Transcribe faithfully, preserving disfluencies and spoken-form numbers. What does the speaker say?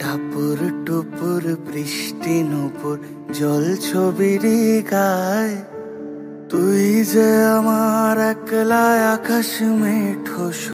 টাপুর টুপুর বৃষ্টি নুপুর জল ছবিরি গায়, তুই যে আমার একলা আকাশ মেঠো।